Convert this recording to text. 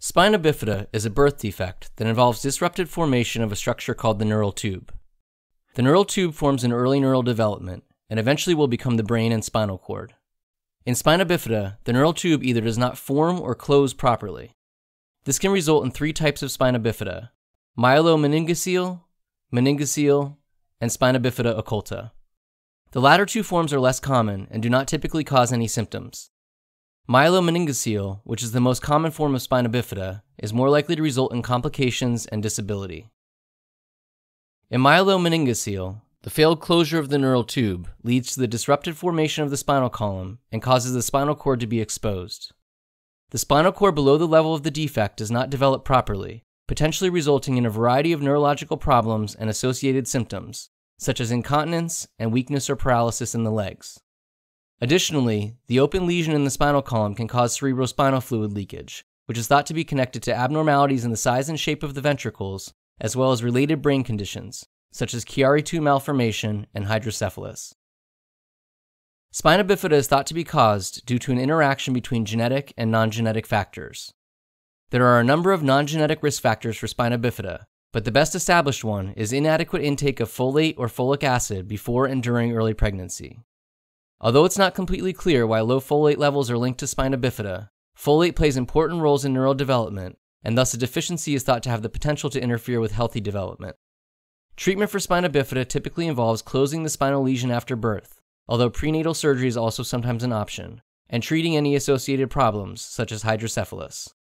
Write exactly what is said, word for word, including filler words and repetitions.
Spina bifida is a birth defect that involves disrupted formation of a structure called the neural tube. The neural tube forms in early neural development and eventually will become the brain and spinal cord. In spina bifida, the neural tube either does not form or close properly. This can result in three types of spina bifida: myelomeningocele, meningocele, and spina bifida occulta. The latter two forms are less common and do not typically cause any symptoms. Myelomeningocele, which is the most common form of spina bifida, is more likely to result in complications and disability. In myelomeningocele, the failed closure of the neural tube leads to the disrupted formation of the spinal column and causes the spinal cord to be exposed. The spinal cord below the level of the defect does not develop properly, potentially resulting in a variety of neurological problems and associated symptoms, such as incontinence and weakness or paralysis in the legs. Additionally, the open lesion in the spinal column can cause cerebrospinal fluid leakage, which is thought to be connected to abnormalities in the size and shape of the ventricles, as well as related brain conditions, such as Chiari two malformation and hydrocephalus. Spina bifida is thought to be caused due to an interaction between genetic and non-genetic factors. There are a number of non-genetic risk factors for spina bifida, but the best established one is inadequate intake of folate or folic acid before and during early pregnancy. Although it's not completely clear why low folate levels are linked to spina bifida, folate plays important roles in neural development, and thus a deficiency is thought to have the potential to interfere with healthy development. Treatment for spina bifida typically involves closing the spinal lesion after birth, although prenatal surgery is also sometimes an option, and treating any associated problems, such as hydrocephalus.